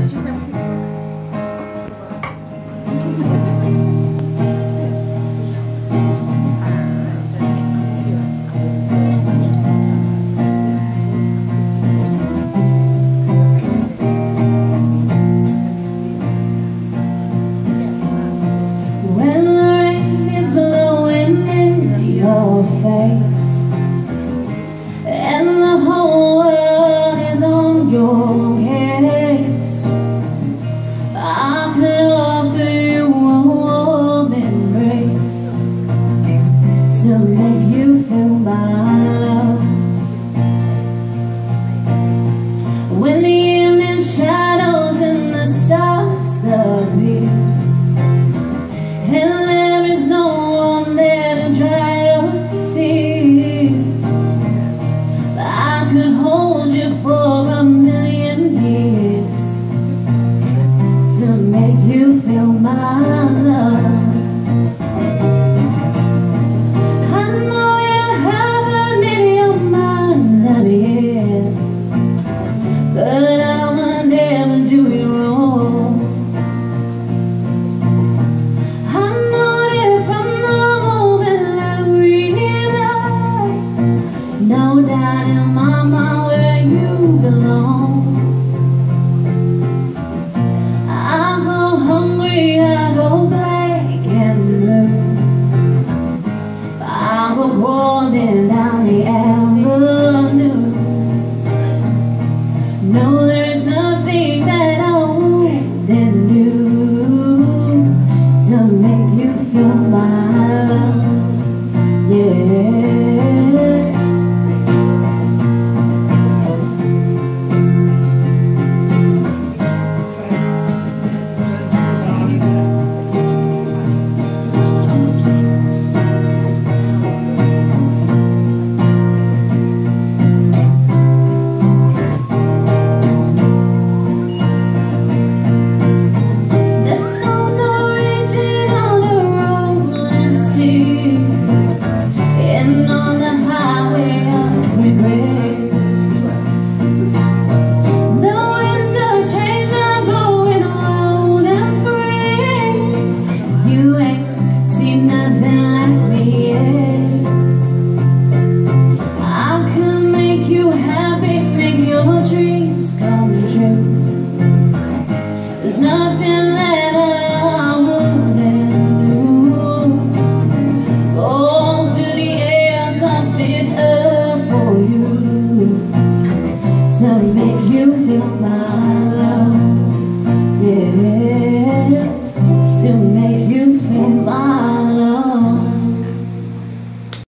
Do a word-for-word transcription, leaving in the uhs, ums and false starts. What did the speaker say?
To make you feel my love. When the evening shadows and the stars appear, and there is no one there to dry your tears, I could hold you for a million years to make you feel my love. But